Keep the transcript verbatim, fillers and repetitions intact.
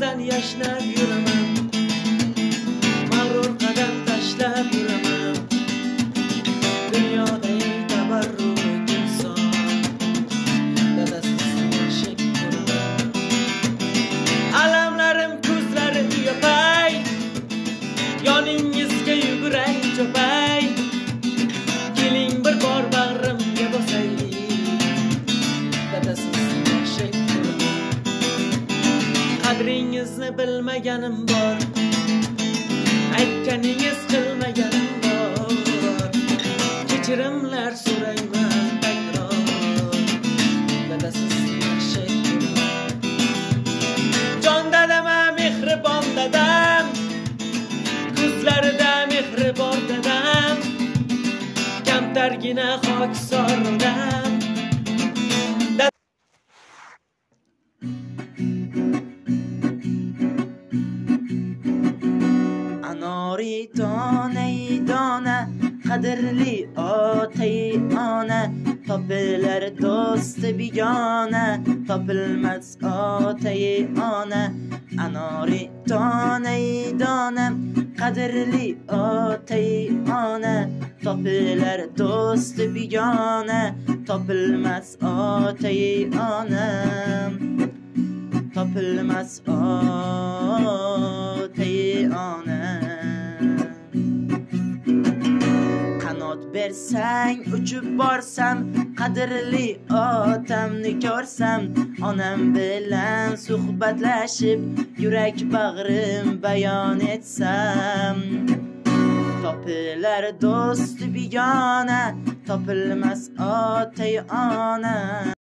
bilan yashnab yuraman, mag'rur qadam tashlab yuraman. Dunyoda eng tabarruk inson dadasiz yashab ko'raman. Alamlarim ko'zlarim yopay, yoningizga yuguray chopay. Keling bir bor bag'rimga bosaylik, dadasiz yashab ko'raman. Qadringizni bilmaganim bor, aytganingiz qilmaganim bor. Kechirimlar so'rayman takror, dadasiz yashab ko'raman. Jon dadam, mehribon dadam, ko'zlarida mehri bor dadam, kamtargina xokisor odam. Anori donai dona, qadrli otay ona, topilar do'st bigona, topilmas otay ona. Anori donai dona, qadrli otay ona, topilar do'st bigona, topilmas otay ona, topilmas otay ona. Qanot bersang uchib borsam, qadrli otamni ko'rsam, onam bilan suhbatlashib, yurak bag'rim bayon etsam. Topilar do'st bigona, topilmas otay ona.